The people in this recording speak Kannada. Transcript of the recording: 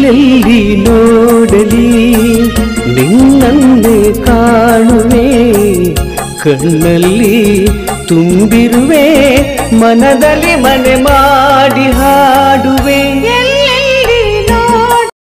ಎಲ್ಲೆಲ್ಲಿ ನೋಡಲಿ ನಿನ್ನನ್ನೇ ಕಾಣುವೆ, ಕಣ್ಣಲ್ಲಿ ತುಂಬಿರುವೆ, ಮನದಲ್ಲಿ ಮನೆ ಮಾಡಿ ಹಾಡುವೆ.